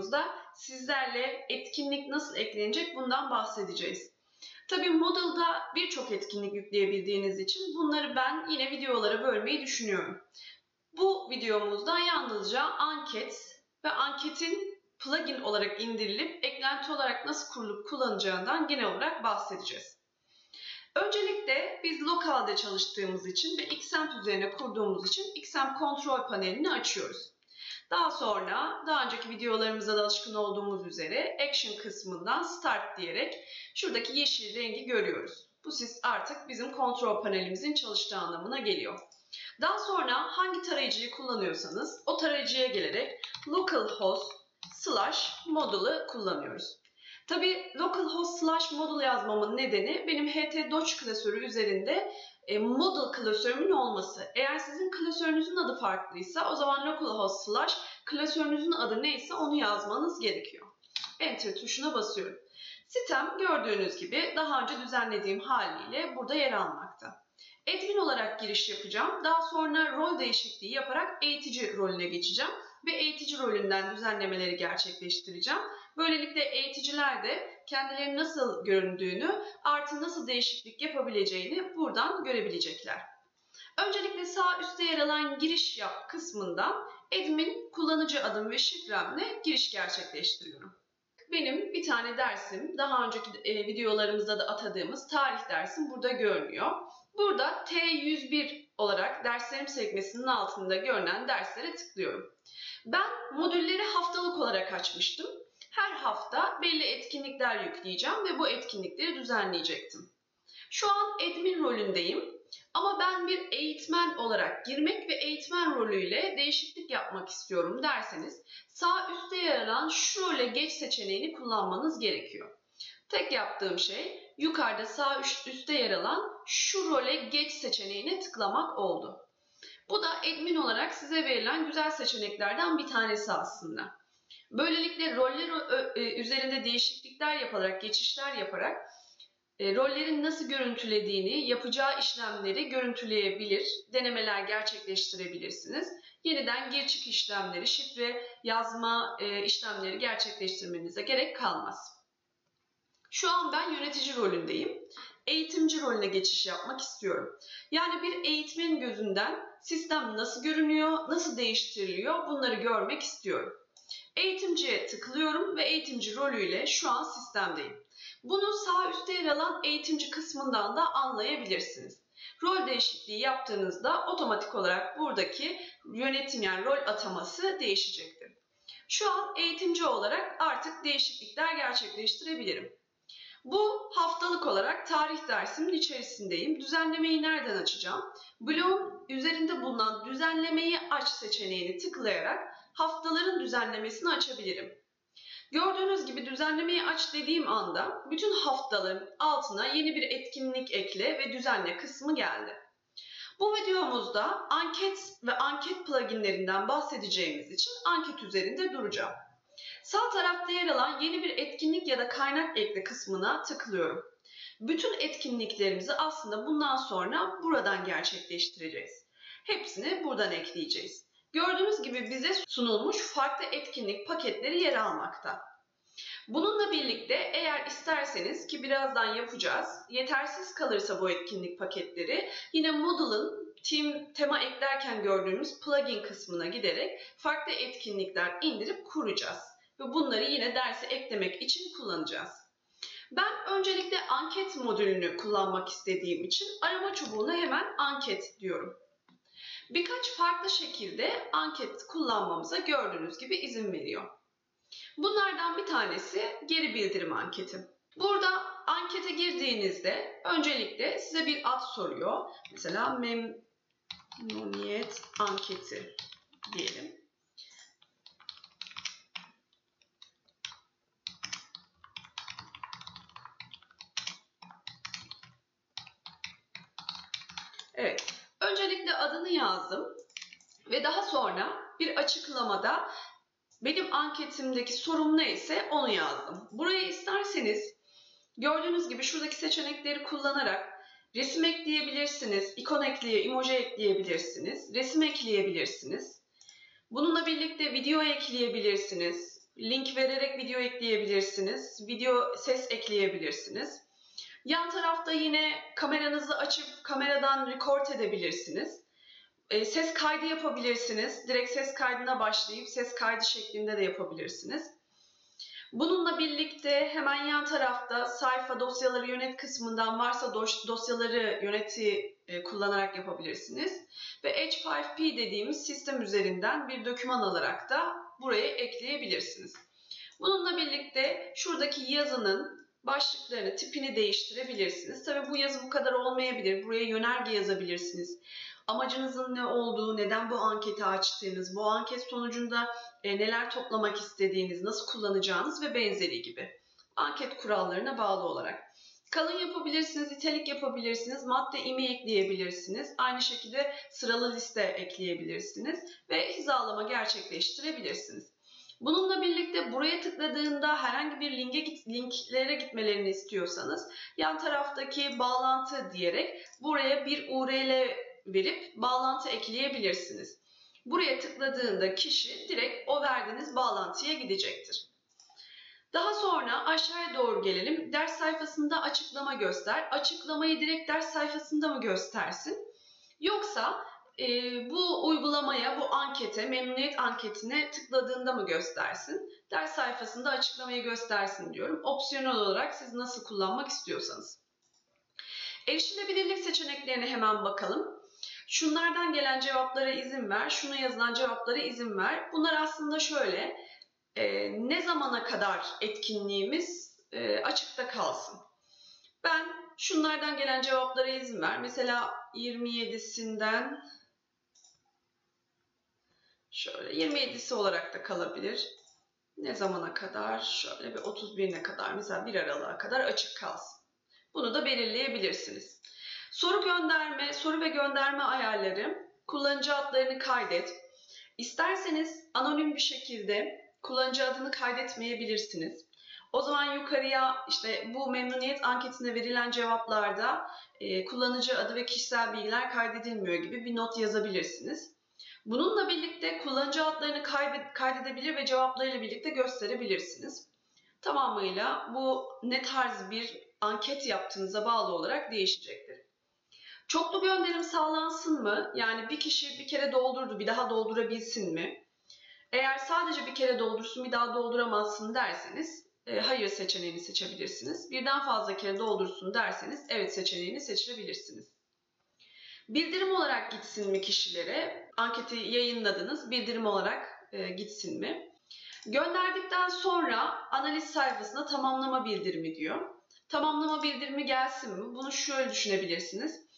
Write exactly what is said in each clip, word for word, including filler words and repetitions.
videomuzda sizlerle etkinlik nasıl eklenecek bundan bahsedeceğiz. Tabii Moodle'da birçok etkinlik yükleyebildiğiniz için bunları ben yine videolara bölmeyi düşünüyorum. Bu videomuzda yalnızca anket ve anketin plugin olarak indirilip eklenti olarak nasıl kurulup kullanacağından genel olarak bahsedeceğiz. Öncelikle biz lokalde çalıştığımız için ve Xampp üzerine kurduğumuz için Xampp kontrol panelini açıyoruz. Daha sonra daha önceki videolarımızda da alışkın olduğumuz üzere Action kısmından Start diyerek şuradaki yeşil rengi görüyoruz. Bu siz artık bizim kontrol panelimizin çalıştığı anlamına geliyor. Daha sonra hangi tarayıcıyı kullanıyorsanız o tarayıcıya gelerek localhost slash module'ı kullanıyoruz. Tabii localhost slash module yazmamın nedeni benim ht-doc klasörü üzerinde e, module klasörümün olması. Eğer sizin klasörünüzün adı farklıysa o zaman localhost slash klasörünüzün adı neyse onu yazmanız gerekiyor. Enter tuşuna basıyorum. Sitem gördüğünüz gibi daha önce düzenlediğim haliyle burada yer almakta. Admin olarak giriş yapacağım. Daha sonra rol değişikliği yaparak eğitici rolüne geçeceğim. Ve eğitici rolünden düzenlemeleri gerçekleştireceğim. Böylelikle eğiticiler de kendilerinin nasıl göründüğünü artı nasıl değişiklik yapabileceğini buradan görebilecekler. Öncelikle sağ üstte yer alan giriş yap kısmından admin kullanıcı adım ve şifremle giriş gerçekleştiriyorum. Benim bir tane dersim, daha önceki e, videolarımızda da atadığımız tarih dersim burada görünüyor. Burada T yüz bir olarak derslerim sekmesinin altında görünen derslere tıklıyorum. Ben modülleri haftalık olarak açmıştım. Her hafta belli etkinlikler yükleyeceğim ve bu etkinlikleri düzenleyecektim. Şu an admin rolündeyim ama ben bir eğitmen olarak girmek ve eğitmen rolüyle değişiklik yapmak istiyorum derseniz sağ üstte yer alan şu role geç seçeneğini kullanmanız gerekiyor. Tek yaptığım şey yukarıda sağ üstte yer alan şu role geç seçeneğine tıklamak oldu. Bu da admin olarak size verilen güzel seçeneklerden bir tanesi aslında. Böylelikle roller üzerinde değişiklikler yaparak, geçişler yaparak rollerin nasıl görüntülediğini, yapacağı işlemleri görüntüleyebilir, denemeler gerçekleştirebilirsiniz. Yeniden gir-çık işlemleri, şifre yazma işlemleri gerçekleştirmenize gerek kalmaz. Şu an ben yönetici rolündeyim. Eğitimci rolüne geçiş yapmak istiyorum. Yani bir eğitmenin gözünden sistem nasıl görünüyor, nasıl değiştiriliyor bunları görmek istiyorum. Eğitimciye tıklıyorum ve eğitimci rolüyle şu an sistemdeyim. Bunu sağ üstte yer alan eğitimci kısmından da anlayabilirsiniz. Rol değişikliği yaptığınızda otomatik olarak buradaki yönetim yani rol ataması değişecektir. Şu an eğitimci olarak artık değişiklikler gerçekleştirebilirim. Bu haftalık olarak tarih dersimin içerisindeyim. Düzenlemeyi nereden açacağım? Bloğun üzerinde bulunan düzenlemeyi aç seçeneğini tıklayarak haftaların düzenlemesini açabilirim. Gördüğünüz gibi düzenlemeyi aç dediğim anda bütün haftaların altına yeni bir etkinlik ekle ve düzenle kısmı geldi. Bu videomuzda anket ve anket pluginlerinden bahsedeceğimiz için anket üzerinde duracağım. Sağ tarafta yer alan yeni bir etkinlik ya da kaynak ekle kısmına tıklıyorum. Bütün etkinliklerimizi aslında bundan sonra buradan gerçekleştireceğiz. Hepsini buradan ekleyeceğiz. Gördüğünüz gibi bize sunulmuş farklı etkinlik paketleri yer almakta. Bununla birlikte eğer isterseniz ki birazdan yapacağız, yetersiz kalırsa bu etkinlik paketleri yine Moodle'ın Team, tema eklerken gördüğümüz plugin kısmına giderek farklı etkinlikler indirip kuracağız. Ve bunları yine derse eklemek için kullanacağız. Ben öncelikle anket modülünü kullanmak istediğim için arama çubuğuna hemen anket diyorum. Birkaç farklı şekilde anket kullanmamıza gördüğünüz gibi izin veriyor. Bunlardan bir tanesi geri bildirim anketi. Burada ankete girdiğinizde öncelikle size bir ad soruyor. Mesela memnuniyet anketi diyelim. Evet, öncelikle adını yazdım ve daha sonra bir açıklamada benim anketimdeki sorum neyse onu yazdım. Buraya isterseniz gördüğünüz gibi şuradaki seçenekleri kullanarak resim ekleyebilirsiniz, ikon ekleye, emoji ekleyebilirsiniz, resim ekleyebilirsiniz. Bununla birlikte video ekleyebilirsiniz, Link vererek video ekleyebilirsiniz. Video ses ekleyebilirsiniz. Yan tarafta yine kameranızı açıp kameradan record edebilirsiniz. E, ses kaydı yapabilirsiniz. Direkt ses kaydına başlayıp ses kaydı şeklinde de yapabilirsiniz. Bununla birlikte hemen yan tarafta sayfa dosyaları yönet kısmından varsa dosyaları yöneti e, kullanarak yapabilirsiniz. Ve H beş P dediğimiz sistem üzerinden bir doküman alarak da buraya ekleyebilirsiniz. Bununla birlikte şuradaki yazının başlıklarını, tipini değiştirebilirsiniz. Tabii bu yazı bu kadar olmayabilir. Buraya yönerge yazabilirsiniz. Amacınızın ne olduğu, neden bu anketi açtığınız, bu anket sonucunda e, neler toplamak istediğiniz, nasıl kullanacağınız ve benzeri gibi. Anket kurallarına bağlı olarak. Kalın yapabilirsiniz, italik yapabilirsiniz, madde imi ekleyebilirsiniz. Aynı şekilde sıralı liste ekleyebilirsiniz ve hizalama gerçekleştirebilirsiniz. Bununla birlikte buraya tıkladığında herhangi bir linke git, linklere gitmelerini istiyorsanız yan taraftaki bağlantı diyerek buraya bir U R L verip bağlantı ekleyebilirsiniz. Buraya tıkladığında kişi direkt o verdiğiniz bağlantıya gidecektir. Daha sonra aşağıya doğru gelelim. Ders sayfasında açıklama göster. Açıklamayı direkt ders sayfasında mı göstersin? Yoksa e, bu uygulamaya, bu ankete, memnuniyet anketine tıkladığında mı göstersin? Ders sayfasında açıklamayı göstersin diyorum. Opsiyonel olarak siz nasıl kullanmak istiyorsanız. Erişilebilirlik seçeneklerine hemen bakalım. Şunlardan gelen cevaplara izin ver, şuna yazılan cevaplara izin ver. Bunlar aslında şöyle, e, ne zamana kadar etkinliğimiz e, açıkta kalsın. Ben şunlardan gelen cevaplara izin ver. Mesela yirmi yedisinden şöyle yirmi yedisi olarak da kalabilir. Ne zamana kadar? Şöyle bir otuz birine kadar, mesela bir Aralık'a kadar açık kalsın. Bunu da belirleyebilirsiniz. Soru gönderme, soru ve gönderme ayarları, kullanıcı adlarını kaydet. İsterseniz anonim bir şekilde kullanıcı adını kaydetmeyebilirsiniz. O zaman yukarıya işte bu memnuniyet anketine verilen cevaplarda e, kullanıcı adı ve kişisel bilgiler kaydedilmiyor gibi bir not yazabilirsiniz. Bununla birlikte kullanıcı adlarını kaydedebilir ve cevaplarıyla birlikte gösterebilirsiniz. Tamamıyla bu ne tarz bir anket yaptığınıza bağlı olarak değişecektir. Çoklu gönderim sağlansın mı? Yani bir kişi bir kere doldurdu, bir daha doldurabilsin mi? Eğer sadece bir kere doldursun, bir daha dolduramazsın derseniz e, hayır seçeneğini seçebilirsiniz. Birden fazla kere doldursun derseniz evet seçeneğini seçebilirsiniz. Bildirim olarak gitsin mi kişilere? Anketi yayınladınız, bildirim olarak e, gitsin mi? Gönderdikten sonra analiz sayfasında tamamlama bildirimi diyor. Tamamlama bildirimi gelsin mi? Bunu şöyle düşünebilirsiniz.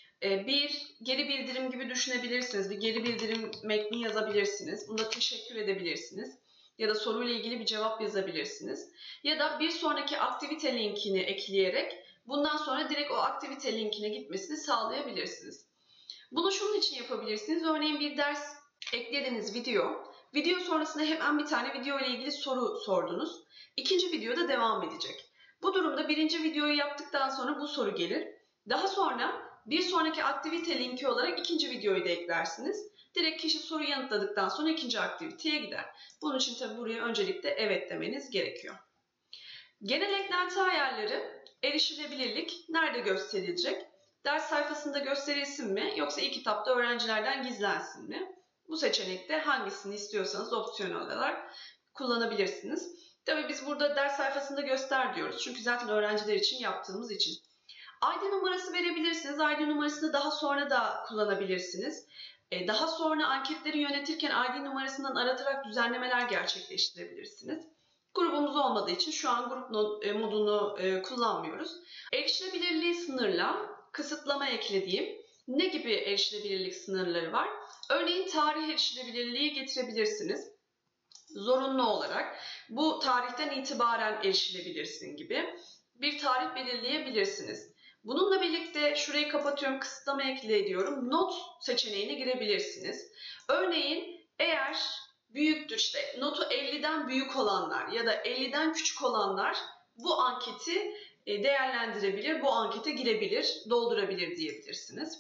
Bir geri bildirim gibi düşünebilirsiniz. Bir geri bildirim metni yazabilirsiniz. Bunda teşekkür edebilirsiniz. Ya da soruyla ilgili bir cevap yazabilirsiniz. Ya da bir sonraki aktivite linkini ekleyerek bundan sonra direkt o aktivite linkine gitmesini sağlayabilirsiniz. Bunu şunun için yapabilirsiniz. Örneğin bir ders eklediniz video. Video sonrasında hemen bir tane video ile ilgili soru sordunuz. İkinci videoda devam edecek. Bu durumda birinci videoyu yaptıktan sonra bu soru gelir. Daha sonra bir sonraki aktivite linki olarak ikinci videoyu da eklersiniz. Direkt kişi soruyu yanıtladıktan sonra ikinci aktiviteye gider. Bunun için tabi buraya öncelikle evet demeniz gerekiyor. Genel eklenti ayarları, erişilebilirlik nerede gösterilecek? Ders sayfasında gösterilsin mi yoksa e-kitapta öğrencilerden gizlensin mi? Bu seçenekte hangisini istiyorsanız opsiyonel olarak kullanabilirsiniz. Tabii biz burada ders sayfasında göster diyoruz. Çünkü zaten öğrenciler için yaptığımız için. I D numarası verebilirsiniz. I D numarasını daha sonra da kullanabilirsiniz. Daha sonra anketleri yönetirken I D numarasından aratarak düzenlemeler gerçekleştirebilirsiniz. Grubumuz olmadığı için şu an grup modunu kullanmıyoruz. Erişilebilirliği sınırla, kısıtlama eklediğim ne gibi erişilebilirlik sınırları var? Örneğin tarih erişilebilirliği getirebilirsiniz. Zorunlu olarak bu tarihten itibaren erişilebilirsin gibi bir tarih belirleyebilirsiniz. Bununla birlikte şurayı kapatıyorum, kısıtlama ekle ediyorum. Not seçeneğine girebilirsiniz. Örneğin eğer büyüktür işte notu elliden büyük olanlar ya da elliden küçük olanlar bu anketi değerlendirebilir, bu ankete girebilir, doldurabilir diyebilirsiniz.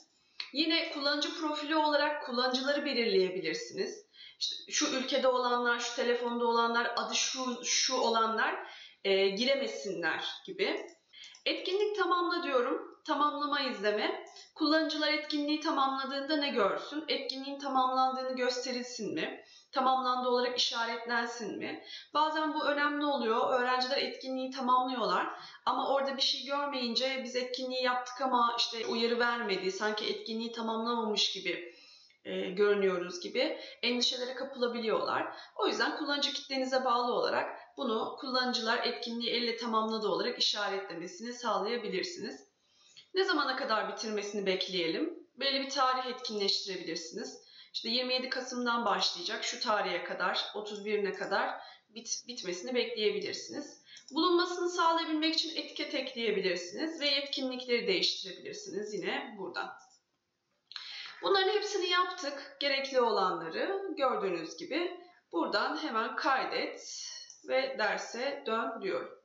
Yine kullanıcı profili olarak kullanıcıları belirleyebilirsiniz. İşte şu ülkede olanlar, şu telefonda olanlar, adı şu, şu olanlar e, giremesinler gibi. Etkinlik tamamla diyorum. Tamamlama izleme. Kullanıcılar etkinliği tamamladığında ne görsün? Etkinliğin tamamlandığını gösterilsin mi? Tamamlandı olarak işaretlensin mi? Bazen bu önemli oluyor. Öğrenciler etkinliği tamamlıyorlar ama orada bir şey görmeyince biz etkinliği yaptık ama işte uyarı vermedi, sanki etkinliği tamamlamamış gibi e, görünüyoruz gibi endişelere kapılabiliyorlar. O yüzden kullanıcı kitlenize bağlı olarak bunu kullanıcılar etkinliği elle tamamladı olarak işaretlemesini sağlayabilirsiniz. Ne zamana kadar bitirmesini bekleyelim? Belli bir tarih etkinleştirebilirsiniz. İşte yirmi yedi Kasım'dan başlayacak, şu tarihe kadar, otuz birine kadar bit, bitmesini bekleyebilirsiniz. Bulunmasını sağlayabilmek için etiket ekleyebilirsiniz ve yetkinlikleri değiştirebilirsiniz yine buradan. Bunların hepsini yaptık. Gerekli olanları gördüğünüz gibi buradan hemen kaydet ve derse dön diyorum.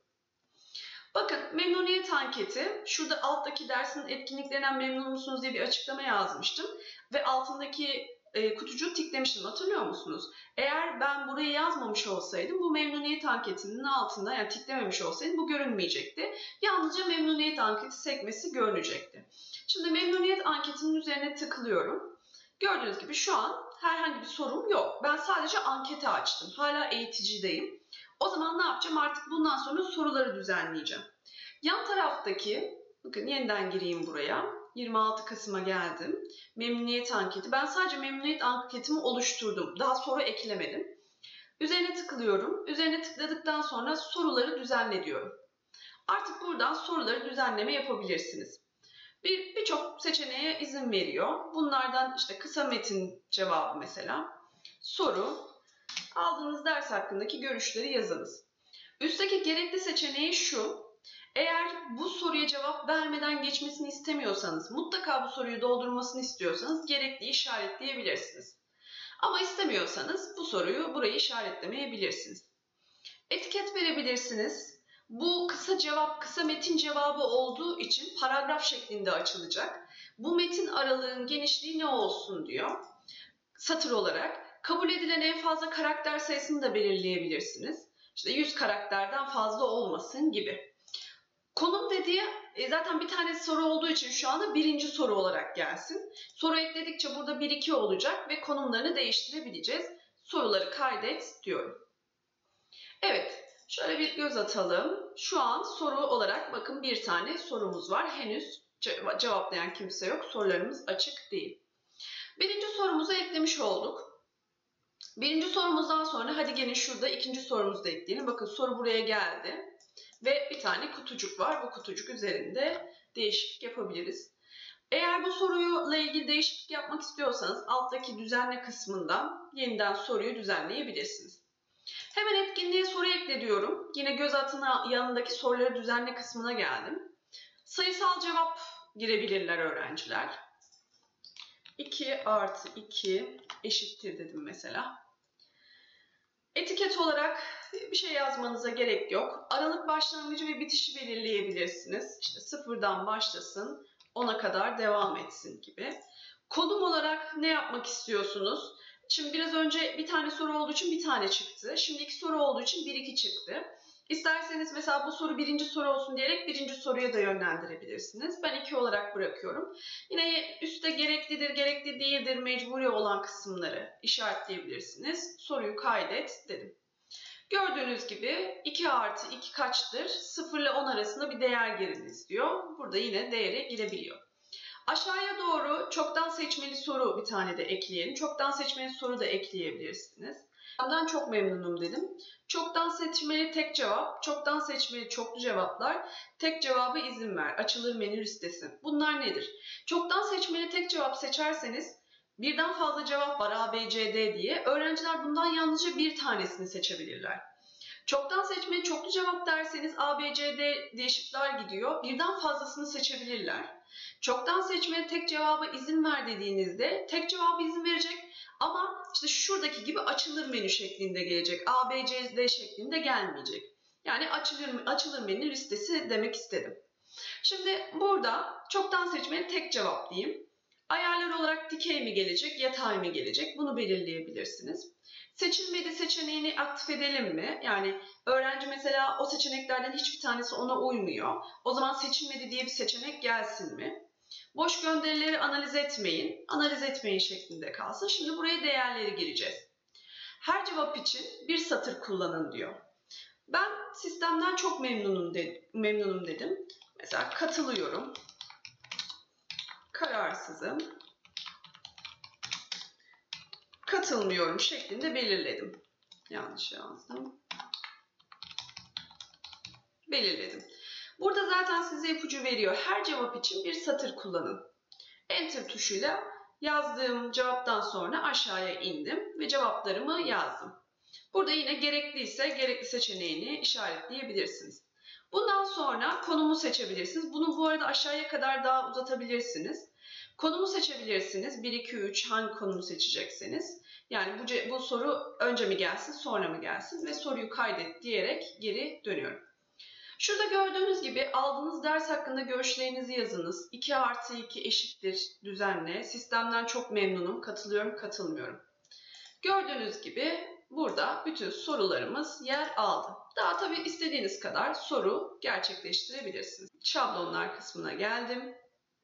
Bakın memnuniyet anketi. Şurada alttaki dersin etkinliklerinden memnun musunuz diye bir açıklama yazmıştım. Ve altındaki e, kutucuğu tiklemiştim, hatırlıyor musunuz? Eğer ben burayı yazmamış olsaydım bu memnuniyet anketinin altında, yani tiklememiş olsaydım bu görünmeyecekti. Yalnızca memnuniyet anketi sekmesi görünecekti. Şimdi memnuniyet anketinin üzerine tıklıyorum. Gördüğünüz gibi şu an herhangi bir sorum yok. Ben sadece anketi açtım. Hala eğiticideyim. O zaman ne yapacağım? Artık bundan sonra soruları düzenleyeceğim. Yan taraftaki, bakın yeniden gireyim buraya. yirmi altı Kasım'a geldim. Memnuniyet anketi. Ben sadece memnuniyet anketimi oluşturdum. Daha soru eklemedim. Üzerine tıklıyorum. Üzerine tıkladıktan sonra soruları düzenle diyorum. Artık buradan soruları düzenleme yapabilirsiniz. Bir birçok seçeneğe izin veriyor. Bunlardan işte kısa metin cevabı mesela. Soru, aldığınız ders hakkındaki görüşleri yazınız. Üstteki gerekli seçeneği şu. Eğer bu soruya cevap vermeden geçmesini istemiyorsanız, mutlaka bu soruyu doldurmasını istiyorsanız gerekli işaretleyebilirsiniz. Ama istemiyorsanız bu soruyu burayı işaretlemeyebilirsiniz. Etiket verebilirsiniz. Bu kısa cevap, kısa metin cevabı olduğu için paragraf şeklinde açılacak. Bu metin aralığın genişliği ne olsun diyor. Satır olarak. Kabul edilen en fazla karakter sayısını da belirleyebilirsiniz. İşte yüz karakterden fazla olmasın gibi. Konum dediği zaten bir tane soru olduğu için şu anda birinci soru olarak gelsin. Soru ekledikçe burada bir iki olacak ve konumlarını değiştirebileceğiz. Soruları kaydet diyorum. Evet, şöyle bir göz atalım. Şu an soru olarak bakın bir tane sorumuz var. Henüz cevaplayan kimse yok. Sorularımız açık değil. Birinci sorumuzu eklemiş olduk. Birinci sorumuzdan sonra hadi gelin şurada ikinci sorumuzu da ekleyelim. Bakın soru buraya geldi. Ve bir tane kutucuk var. Bu kutucuk üzerinde değişiklik yapabiliriz. Eğer bu soruyla ilgili değişiklik yapmak istiyorsanız alttaki düzenle kısmından yeniden soruyu düzenleyebilirsiniz. Hemen etkinliğe soru ekle diyorum. Yine göz atına yanındaki soruları düzenle kısmına geldim. Sayısal cevap girebilirler öğrenciler. iki artı iki eşittir dedim mesela. Etiket olarak bir şey yazmanıza gerek yok. Aralık başlangıcı ve bitişi belirleyebilirsiniz. İşte sıfırdan başlasın, ona kadar devam etsin gibi. Konum olarak ne yapmak istiyorsunuz? Şimdi biraz önce bir tane soru olduğu için bir tane çıktı. Şimdi iki soru olduğu için bir iki çıktı. İsterseniz mesela bu soru birinci soru olsun diyerek birinci soruya da yönlendirebilirsiniz. Ben iki olarak bırakıyorum. Yine üstte gereklidir, gerekli değildir, mecburi olan kısımları işaretleyebilirsiniz. Soruyu kaydet dedim. Gördüğünüz gibi iki artı iki kaçtır? sıfır ile on arasında bir değer giriniz diyor. Burada yine değere girebiliyor. Aşağıya doğru çoktan seçmeli soru bir tane de ekleyelim. Çoktan seçmeli soru da ekleyebilirsiniz. Bundan çok memnunum dedim. Çoktan seçmeli tek cevap, çoktan seçmeli çoklu cevaplar, tek cevabı izin ver, açılır menü listesi. Bunlar nedir? Çoktan seçmeli tek cevap seçerseniz birden fazla cevap var A, B, C, D diye. Öğrenciler bundan yalnızca bir tanesini seçebilirler. Çoktan seçmeli çoklu cevap derseniz A, B, C, D diye şıklar gidiyor. Birden fazlasını seçebilirler. Çoktan seçmeli tek cevaba izin ver dediğinizde tek cevabı izin verecek ama işte şuradaki gibi açılır menü şeklinde gelecek. A, B, C, D şeklinde gelmeyecek. Yani açılır, açılır menü listesi demek istedim. Şimdi burada çoktan seçmeli tek cevap diyeyim. Ayarlar olarak dikey mi gelecek, yatay mı gelecek? Bunu belirleyebilirsiniz. Seçilmedi seçeneğini aktif edelim mi? Yani öğrenci mesela o seçeneklerden hiçbir tanesi ona uymuyor. O zaman seçilmedi diye bir seçenek gelsin mi? Boş gönderileri analiz etmeyin, analiz etmeyin şeklinde kalsın. Şimdi buraya değerleri gireceğiz. Her cevap için bir satır kullanın diyor. Ben sistemden çok memnunum, de, memnunum dedim. Mesela katılıyorum, kararsızım, katılmıyorum şeklinde belirledim. Yanlış yazdım. Belirledim. Burada zaten size ipucu veriyor. Her cevap için bir satır kullanın. Enter tuşuyla yazdığım cevaptan sonra aşağıya indim ve cevaplarımı yazdım. Burada yine gerekliyse gerekli seçeneğini işaretleyebilirsiniz. Bundan sonra konumu seçebilirsiniz. Bunu bu arada aşağıya kadar daha uzatabilirsiniz. Konumu seçebilirsiniz. bir, iki, üç hangi konumu seçecekseniz. Yani bu, bu soru önce mi gelsin sonra mı gelsin ve soruyu kaydet diyerek geri dönüyorum. Şurada gördüğünüz gibi aldığınız ders hakkında görüşlerinizi yazınız. iki artı iki eşittir düzenle. Sistemden çok memnunum. Katılıyorum, katılmıyorum. Gördüğünüz gibi burada bütün sorularımız yer aldı. Daha tabii istediğiniz kadar soru gerçekleştirebilirsiniz. Şablonlar kısmına geldim.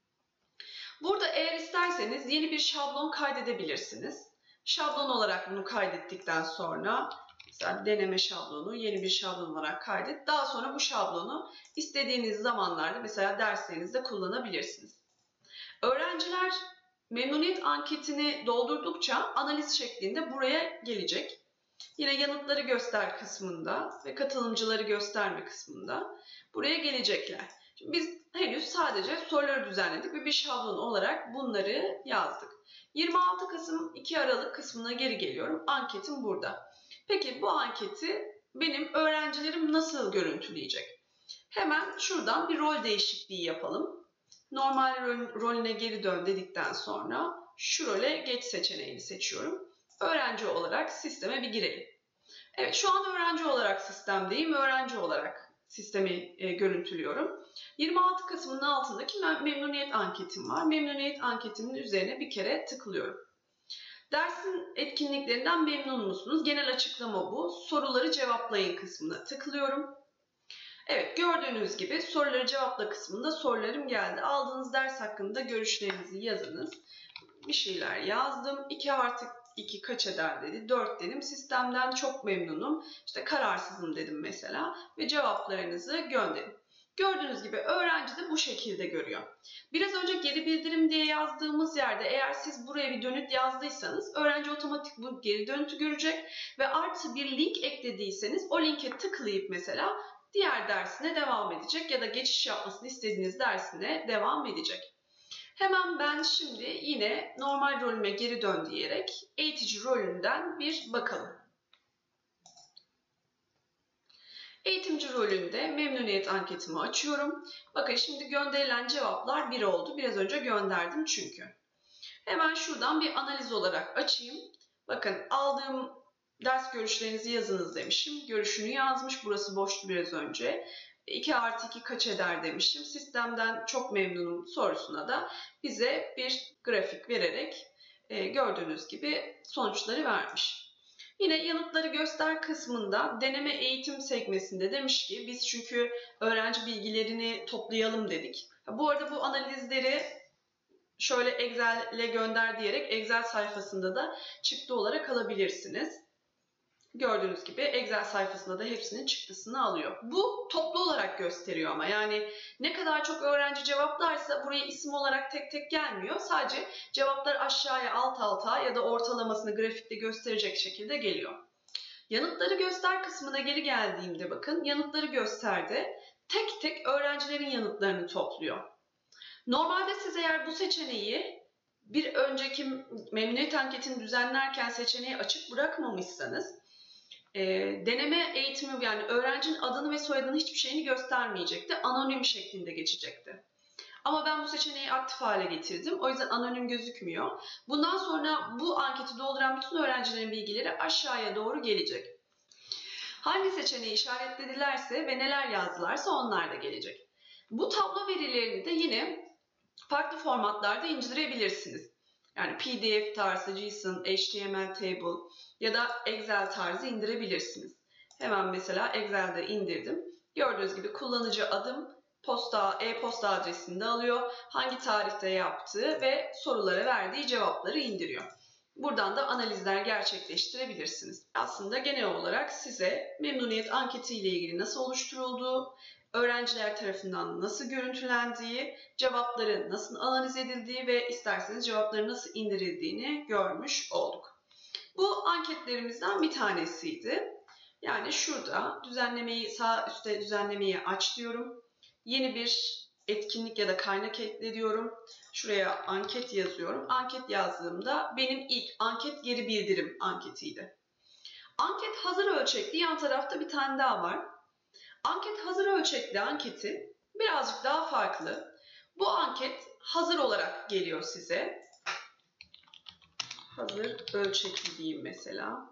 Burada eğer isterseniz yeni bir şablon kaydedebilirsiniz. Şablon olarak bunu kaydettikten sonra mesela deneme şablonu, yeni bir şablon olarak kaydet. Daha sonra bu şablonu istediğiniz zamanlarda mesela derslerinizde kullanabilirsiniz. Öğrenciler memnuniyet anketini doldurdukça analiz şeklinde buraya gelecek. Yine yanıtları göster kısmında ve katılımcıları gösterme kısmında buraya gelecekler. Şimdi biz henüz sadece soruları düzenledik ve bir şablon olarak bunları yazdık. yirmi altı Kasım iki Aralık kısmına geri geliyorum. Anketim burada. Peki bu anketi benim öğrencilerim nasıl görüntüleyecek? Hemen şuradan bir rol değişikliği yapalım. Normal rol, rolüne geri dön dedikten sonra şu role geç seçeneğini seçiyorum. Öğrenci olarak sisteme bir girelim. Evet, şu an öğrenci olarak sistemdeyim. Öğrenci olarak sistemi e, görüntülüyorum. yirmi altı Kasım'ın altındaki memnuniyet anketim var. Memnuniyet anketimin üzerine bir kere tıklıyorum. Dersin etkinliklerinden memnun musunuz? Genel açıklama bu. Soruları cevaplayın kısmına tıklıyorum. Evet, gördüğünüz gibi soruları cevapla kısmında sorularım geldi. Aldığınız ders hakkında görüşlerinizi yazınız. Bir şeyler yazdım. iki artı iki kaç eder dedi. dört dedim. Sistemden çok memnunum. İşte kararsızım dedim mesela. Ve cevaplarınızı gönderin. Gördüğünüz gibi öğrenci de bu şekilde görüyor. Biraz önce geri bildirim diye yazdığımız yerde eğer siz buraya bir dönüt yazdıysanız öğrenci otomatik bu geri dönütü görecek. Ve artı bir link eklediyseniz o linke tıklayıp mesela diğer dersine devam edecek ya da geçiş yapmasını istediğiniz dersine devam edecek. Hemen ben şimdi yine normal rolüme geri dön diyerek eğitici rolünden bir bakalım. Eğitimci rolünde memnuniyet anketimi açıyorum. Bakın şimdi gönderilen cevaplar bir oldu. Biraz önce gönderdim çünkü. Hemen şuradan bir analiz olarak açayım. Bakın aldığım ders görüşlerinizi yazınız demişim. Görüşünü yazmış. Burası boştu biraz önce. iki artı iki kaç eder demişim. Sistemden çok memnunum sorusuna da bize bir grafik vererek e, gördüğünüz gibi sonuçları vermiş. Yine yanıtları göster kısmında deneme eğitim sekmesinde demiş ki biz çünkü öğrenci bilgilerini toplayalım dedik. Bu arada bu analizleri şöyle Excel'e gönder diyerek Excel sayfasında da çıktı olarak alabilirsiniz. Gördüğünüz gibi Excel sayfasında da hepsinin çıktısını alıyor. Bu toplu olarak gösteriyor ama yani ne kadar çok öğrenci cevaplarsa buraya isim olarak tek tek gelmiyor. Sadece cevaplar aşağıya alt alta ya da ortalamasını grafikte gösterecek şekilde geliyor. Yanıtları göster kısmına geri geldiğimde bakın yanıtları gösterdi. Tek tek öğrencilerin yanıtlarını topluyor. Normalde siz eğer bu seçeneği bir önceki memnuniyet anketini düzenlerken seçeneği açık bırakmamışsanız e, deneme eğitimi yani öğrencinin adını ve soyadını hiçbir şeyini göstermeyecekti. Anonim şeklinde geçecekti. Ama ben bu seçeneği aktif hale getirdim. O yüzden anonim gözükmüyor. Bundan sonra bu anketi dolduran bütün öğrencilerin bilgileri aşağıya doğru gelecek. Hangi seçeneği işaretledilerse ve neler yazdılarsa onlar da gelecek. Bu tablo verilerini de yine farklı formatlarda indirebilirsiniz. Yani P D F tarzı, JSON, H T M L table ya da Excel tarzı indirebilirsiniz. Hemen mesela Excel'de indirdim. Gördüğünüz gibi kullanıcı adım, posta, e-posta adresini de alıyor. Hangi tarihte yaptığı ve sorulara verdiği cevapları indiriyor. Buradan da analizler gerçekleştirebilirsiniz. Aslında genel olarak size memnuniyet anketi ile ilgili nasıl oluşturulduğu, öğrenciler tarafından nasıl görüntülendiği, cevapları nasıl analiz edildiği ve isterseniz cevapları nasıl indirildiğini görmüş olduk. Bu anketlerimizden bir tanesiydi. Yani şurada düzenlemeyi, sağ üstte düzenlemeyi aç diyorum. Yeni bir etkinlik ya da kaynak ekle diyorum. Şuraya anket yazıyorum. Anket yazdığımda benim ilk anket geri bildirim anketiydi. Anket hazır ölçekli, yan tarafta bir tane daha var. Anket hazır ölçekli anketi birazcık daha farklı. Bu anket hazır olarak geliyor size. Hazır ölçekli diyeyim mesela.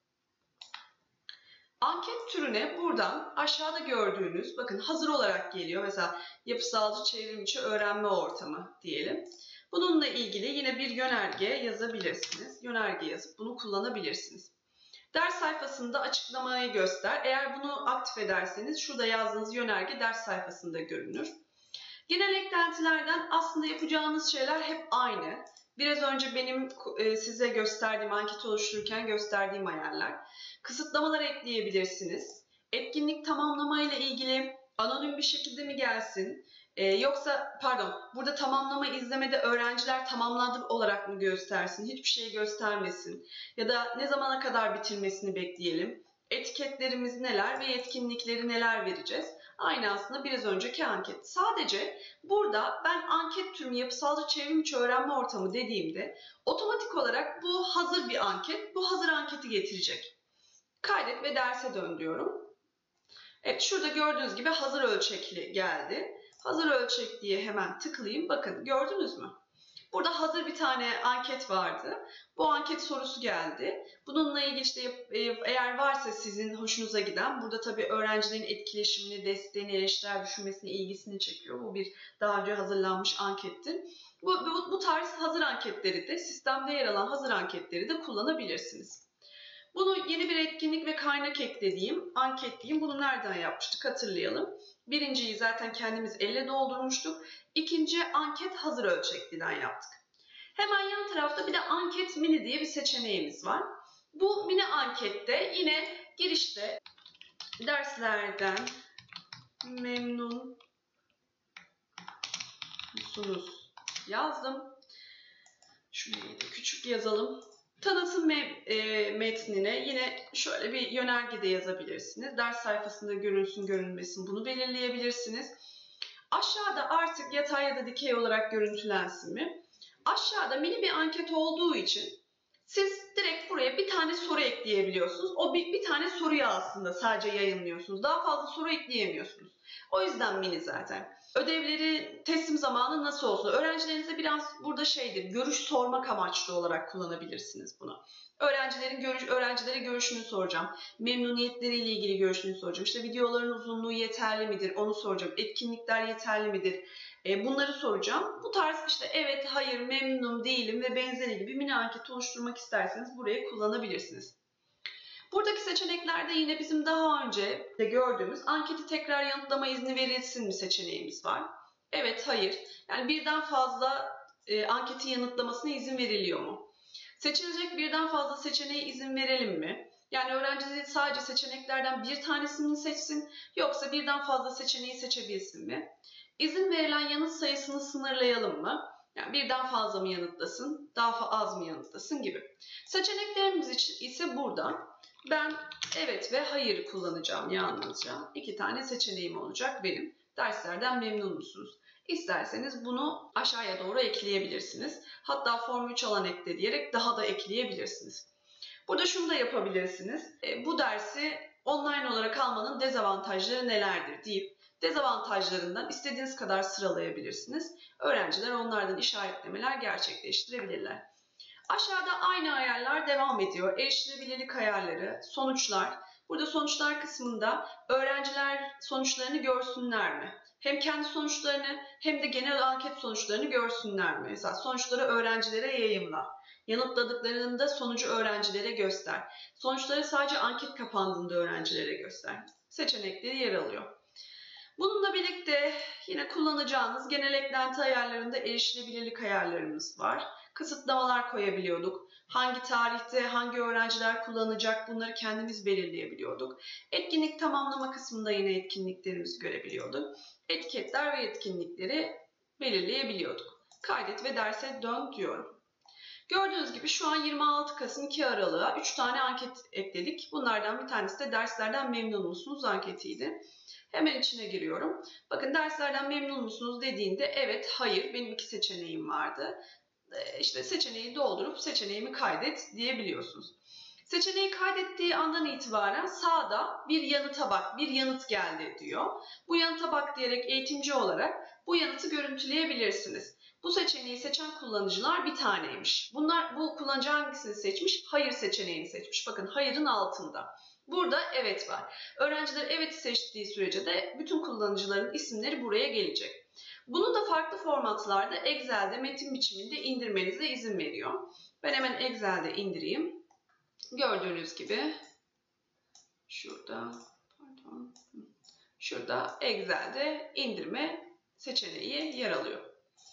Anket türüne buradan aşağıda gördüğünüz, bakın hazır olarak geliyor. Mesela yapısalcı çevrimiçi öğrenme ortamı diyelim. Bununla ilgili yine bir yönerge yazabilirsiniz. Yönerge yazıp bunu kullanabilirsiniz. Ders sayfasında açıklamayı göster. Eğer bunu aktif ederseniz şurada yazdığınız yönerge ders sayfasında görünür. Genel eklentilerden aslında yapacağınız şeyler hep aynı. Biraz önce benim size gösterdiğim, anketi oluştururken gösterdiğim ayarlar. Kısıtlamalar ekleyebilirsiniz. Etkinlik tamamlamayla ilgili anonim bir şekilde mi gelsin? Ee, yoksa pardon burada tamamlama izlemede öğrenciler tamamladı olarak mı göstersin? Hiçbir şey göstermesin. Ya da ne zamana kadar bitirmesini bekleyelim? Etiketlerimiz neler ve etkinlikleri neler vereceğiz? Aynı aslında biraz önceki anket. Sadece burada ben anket türünü yapısalcı çevrimiçi öğrenme ortamı dediğimde otomatik olarak bu hazır bir anket, bu hazır anketi getirecek. Kaydet ve derse dön diyorum. Evet, şurada gördüğünüz gibi hazır ölçekli geldi. Hazır ölçek diye hemen tıklayayım. Bakın gördünüz mü? Burada hazır bir tane anket vardı. Bu anket sorusu geldi. Bununla ilgili işte eğer varsa sizin hoşunuza giden, burada tabii öğrencilerin etkileşimini, desteğini, eleştirel düşünmesini, ilgisini çekiyor. Bu bir daha önce hazırlanmış ankettir. Bu, bu, bu tarz hazır anketleri de, sistemde yer alan hazır anketleri de kullanabilirsiniz. Bunu yeni bir etkinlik ve kaynak eklediğim, anketleyeyim. Bunu nereden yapmıştık hatırlayalım. Birinciyi zaten kendimiz elle doldurmuştuk. İkinci anket hazır ölçekliden yaptık. Hemen yan tarafta bir de anket mini diye bir seçeneğimiz var. Bu mini ankette yine girişte derslerden memnun musunuz yazdım. Şurayı da küçük yazalım. Tanıtım metnine yine şöyle bir yönerge de yazabilirsiniz. Ders sayfasında görünsün görünmesin bunu belirleyebilirsiniz. Aşağıda artık yatay ya da dikey olarak görüntülensin mi? Aşağıda mini bir anket olduğu için siz direkt buraya bir tane soru ekleyebiliyorsunuz. O bir, bir tane soruyu aslında sadece yayınlıyorsunuz. Daha fazla soru ekleyemiyorsunuz. O yüzden mini zaten. Ödevleri teslim zamanı nasıl olsun? Öğrencilerinize biraz burada şeydir, görüş sormak amaçlı olarak kullanabilirsiniz bunu. Öğrencilerin görüş, öğrencilere görüşünü soracağım. Memnuniyetleriyle ilgili görüşünü soracağım. İşte videoların uzunluğu yeterli midir? Onu soracağım. Etkinlikler yeterli midir? E, bunları soracağım. Bu tarz işte evet, hayır, memnunum, değilim ve benzeri gibi mini anket oluşturmak isterseniz burayı kullanabilirsiniz. Buradaki seçeneklerde yine bizim daha önce de gördüğümüz anketi tekrar yanıtlama izni verilsin mi seçeneğimiz var. Evet, hayır. Yani birden fazla e, anketi yanıtlamasına izin veriliyor mu? Seçilecek birden fazla seçeneğe izin verelim mi? Yani öğrenci sadece seçeneklerden bir tanesini seçsin yoksa birden fazla seçeneği seçebilsin mi? İzin verilen yanıt sayısını sınırlayalım mı? Yani birden fazla mı yanıtlasın, daha az mı yanıtlasın gibi. Seçeneklerimiz için ise burada ben evet ve hayır kullanacağım yalnızca. İki tane seçeneğim olacak benim. Derslerden memnun musunuz? İsterseniz bunu aşağıya doğru ekleyebilirsiniz. Hatta form üç alan ekle diyerek daha da ekleyebilirsiniz. Burada şunu da yapabilirsiniz. E, bu dersi online olarak almanın dezavantajları nelerdir deyip dezavantajlarından istediğiniz kadar sıralayabilirsiniz. Öğrenciler onlardan işaretlemeler gerçekleştirebilirler. Aşağıda aynı ayarlar devam ediyor. Erişilebilirlik ayarları, sonuçlar. Burada sonuçlar kısmında öğrenciler sonuçlarını görsünler mi? Hem kendi sonuçlarını hem de genel anket sonuçlarını görsünler mi? Mesela sonuçları öğrencilere yayımla. Yanıtladıklarında sonucu öğrencilere göster. Sonuçları sadece anket kapandığında öğrencilere göster. Seçenekleri yer alıyor. Bununla birlikte yine kullanacağınız genel eklenti ayarlarında erişilebilirlik ayarlarımız var. Kısıtlamalar koyabiliyorduk. Hangi tarihte hangi öğrenciler kullanacak bunları kendimiz belirleyebiliyorduk. Etkinlik tamamlama kısmında yine etkinliklerimizi görebiliyorduk. Etiketler ve etkinlikleri belirleyebiliyorduk. Kaydet ve derse dön diyorum. Gördüğünüz gibi şu an yirmi altı Kasım iki Aralık'a üç tane anket ekledik. Bunlardan bir tanesi de derslerden memnun musunuz anketiydi. Hemen içine giriyorum. Bakın derslerden memnun musunuz dediğinde evet, hayır, benim iki seçeneğim vardı. İşte seçeneği doldurup seçeneğimi kaydet diyebiliyorsunuz. Seçeneği kaydettiği andan itibaren sağda bir yanıta bak, bir yanıt geldi diyor. Bu yanıta bak diyerek eğitimci olarak bu yanıtı görüntüleyebilirsiniz. Bu seçeneği seçen kullanıcılar bir taneymiş. Bunlar bu kullanıcı hangisini seçmiş? Hayır seçeneğini seçmiş. Bakın hayırın altında. Burada evet var. Öğrenciler evet seçtiği sürece de bütün kullanıcıların isimleri buraya gelecek. Bunu da farklı formatlarda Excel'de metin biçiminde indirmenize izin veriyor. Ben hemen Excel'de indireyim. Gördüğünüz gibi şurada pardon, şurada Excel'de indirme seçeneği yer alıyor.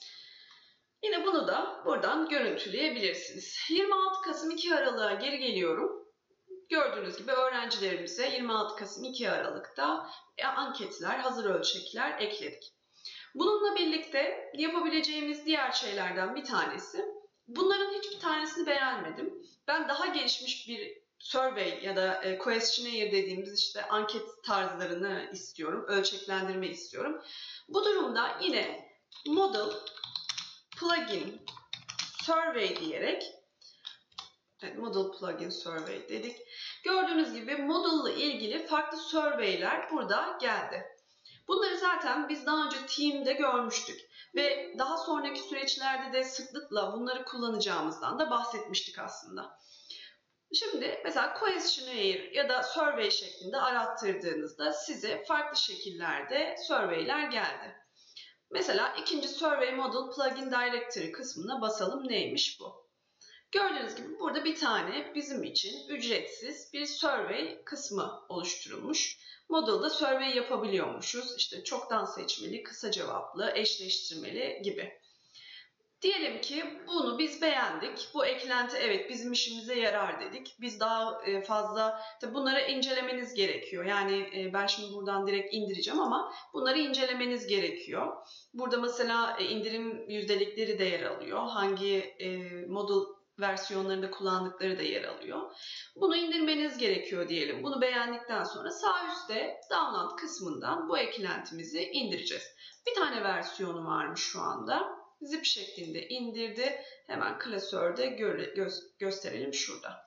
Yine bunu da buradan görüntüleyebilirsiniz. yirmi altı Kasım iki Aralık'a geri geliyorum. Gördüğünüz gibi öğrencilerimize yirmi altı Kasım iki Aralık'ta anketler, hazır ölçekler ekledik. Bununla birlikte yapabileceğimiz diğer şeylerden bir tanesi, bunların hiçbir tanesini beğenmedim. Ben daha gelişmiş bir survey ya da questionnaire dediğimiz işte anket tarzlarını istiyorum, ölçeklendirme istiyorum. Bu durumda yine model plugin survey diyerek, evet, model plugin survey dedik. Gördüğünüz gibi model ile ilgili farklı surveyler burada geldi. Bunları zaten biz daha önce Team'de görmüştük ve daha sonraki süreçlerde de sıklıkla bunları kullanacağımızdan da bahsetmiştik aslında. Şimdi mesela questionnaire ya da survey şeklinde arattırdığınızda size farklı şekillerde surveyler geldi. Mesela ikinci Survey Model Plugin Directory kısmına basalım, neymiş bu? Gördüğünüz gibi burada bir tane bizim için ücretsiz bir survey kısmı oluşturulmuş. Model'da survey yapabiliyormuşuz. İşte çoktan seçmeli, kısa cevaplı, eşleştirmeli gibi. Diyelim ki bunu biz beğendik. Bu eklenti evet bizim işimize yarar dedik. Biz daha fazla tabii bunları incelemeniz gerekiyor. Yani ben şimdi buradan direkt indireceğim ama bunları incelemeniz gerekiyor. Burada mesela indirim yüzdelikleri de yer alıyor. Hangi model versiyonlarında kullandıkları da yer alıyor. Bunu indirmeniz gerekiyor diyelim. Bunu beğendikten sonra sağ üstte download kısmından bu eklentimizi indireceğiz. Bir tane versiyonu varmış şu anda. Zip şeklinde indirdi. Hemen klasörde gö gö gösterelim şurada.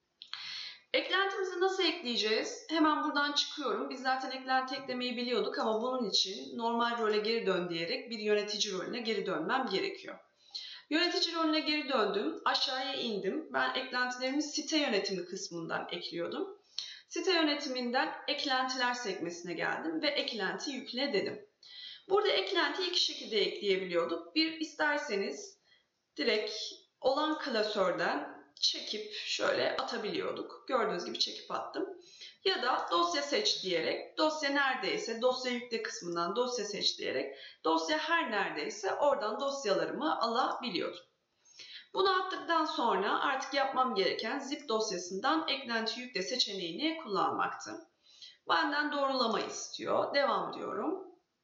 Eklentimizi nasıl ekleyeceğiz? Hemen buradan çıkıyorum. Biz zaten eklenti eklemeyi biliyorduk ama bunun için normal role geri dön diyerek bir yönetici rolüne geri dönmem gerekiyor. Yönetici rolüne geri döndüm. Aşağıya indim. Ben eklentilerimi site yönetimi kısmından ekliyordum. Site yönetiminden eklentiler sekmesine geldim ve eklenti yükle dedim. Burada eklentiyi iki şekilde ekleyebiliyorduk. Bir, isterseniz direkt olan klasörden çekip şöyle atabiliyorduk. Gördüğünüz gibi çekip attım. Ya da dosya seç diyerek, dosya neredeyse dosya yükle kısmından dosya seç diyerek dosya her neredeyse oradan dosyalarımı alabiliyordum. Bunu attıktan sonra artık yapmam gereken zip dosyasından eklenti yükle seçeneğini kullanmaktı. Benden doğrulama istiyor. Devam diyorum.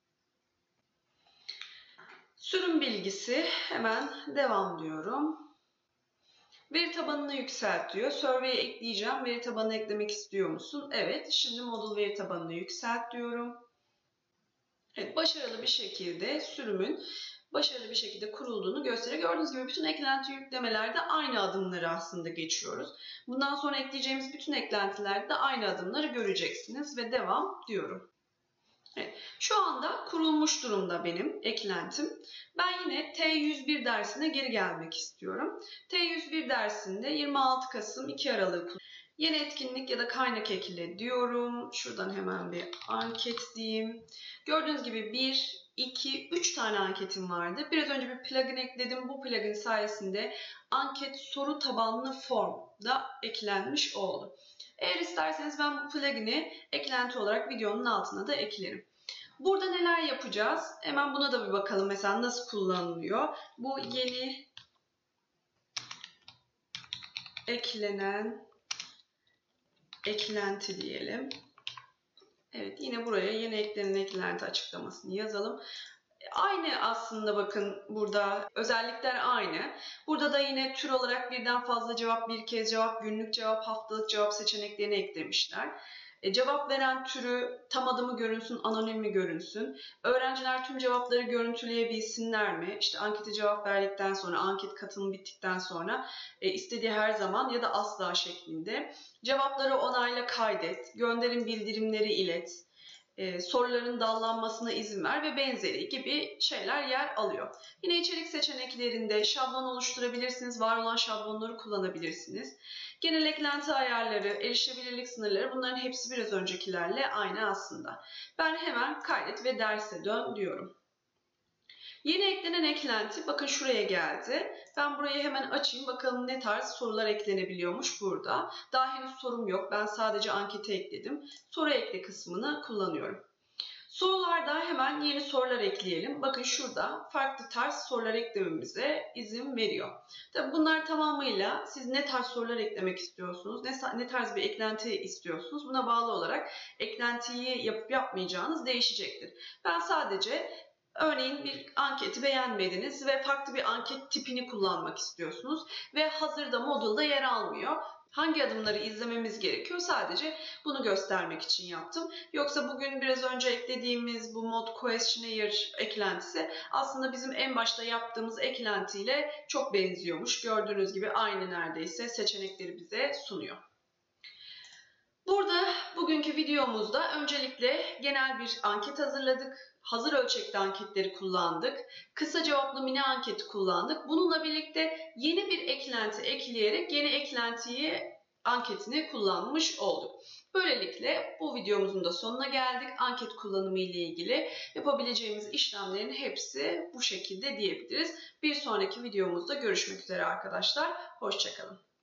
Sürüm bilgisi, hemen devam diyorum. Veri tabanını yükselt diyor. Survey'e ekleyeceğim. Veri tabanını eklemek istiyor musun? Evet. Şimdi model veri tabanını yükselt diyorum. Evet, başarılı bir şekilde sürümün başarılı bir şekilde kurulduğunu gösteriyor. Gördüğünüz gibi bütün eklenti yüklemelerde aynı adımları aslında geçiyoruz. Bundan sonra ekleyeceğimiz bütün eklentilerde de aynı adımları göreceksiniz ve devam diyorum. Evet, şu anda kurulmuş durumda benim eklentim. Ben yine T yüz bir dersine geri gelmek istiyorum. T yüz bir dersinde yirmi altı Kasım iki Aralık. Yeni etkinlik ya da kaynak ekle diyorum. Şuradan hemen bir anket diyeyim. Gördüğünüz gibi bir, iki, üç tane anketim vardı. Biraz önce bir plugin ekledim. Bu plugin sayesinde anket soru tabanlı form da eklenmiş oldu. Eğer isterseniz ben bu plugin'i eklenti olarak videonun altına da eklerim. Burada neler yapacağız? Hemen buna da bir bakalım. Mesela nasıl kullanılıyor? Bu yeni eklenen eklenti diyelim. Evet, yine buraya yeni eklenen eklenti açıklamasını yazalım. Aynı aslında, bakın burada özellikler aynı. Burada da yine tür olarak birden fazla cevap, bir kez cevap, günlük cevap, haftalık cevap seçeneklerini eklemişler. E, cevap veren türü tam adı mı görünsün, anonim mi görünsün? Öğrenciler tüm cevapları görüntüleyebilsinler mi? İşte ankete cevap verdikten sonra, anket katılımı bittikten sonra e, istediği her zaman ya da asla şeklinde. Cevapları onayla kaydet, gönderim bildirimleri ilet, e, soruların dallanmasına izin ver ve benzeri gibi şeyler yer alıyor. Yine içerik seçeneklerinde şablon oluşturabilirsiniz, var olan şablonları kullanabilirsiniz. Genel eklenti ayarları, erişebilirlik sınırları, bunların hepsi biraz öncekilerle aynı aslında. Ben hemen kaydet ve derse dön diyorum. Yeni eklenen eklenti, bakın şuraya geldi. Ben burayı hemen açayım, bakalım ne tarz sorular eklenebiliyormuş burada. Daha henüz sorum yok, ben sadece ankete ekledim. Soru ekle kısmını kullanıyorum. Sorularda hemen yeni sorular ekleyelim. Bakın şurada farklı tarz sorular eklememize izin veriyor. Tabii bunlar tamamıyla siz ne tarz sorular eklemek istiyorsunuz, ne tarz bir eklenti istiyorsunuz, buna bağlı olarak eklentiyi yapıp yapmayacağınız değişecektir. Ben sadece örneğin bir anketi beğenmediniz ve farklı bir anket tipini kullanmak istiyorsunuz ve hazırda Moodle'da yer almıyor. Hangi adımları izlememiz gerekiyor? Sadece bunu göstermek için yaptım. Yoksa bugün biraz önce eklediğimiz bu Mod Questionnaire eklentisi aslında bizim en başta yaptığımız eklentiyle çok benziyormuş. Gördüğünüz gibi aynı neredeyse seçenekleri bize sunuyor. Burada bugünkü videomuzda öncelikle genel bir anket hazırladık. Hazır ölçekli anketleri kullandık. Kısa cevaplı mini anketi kullandık. Bununla birlikte yeni bir eklenti ekleyerek yeni eklentiyi, anketini kullanmış olduk. Böylelikle bu videomuzun da sonuna geldik. Anket kullanımı ile ilgili yapabileceğimiz işlemlerin hepsi bu şekilde diyebiliriz. Bir sonraki videomuzda görüşmek üzere arkadaşlar. Hoşça kalın.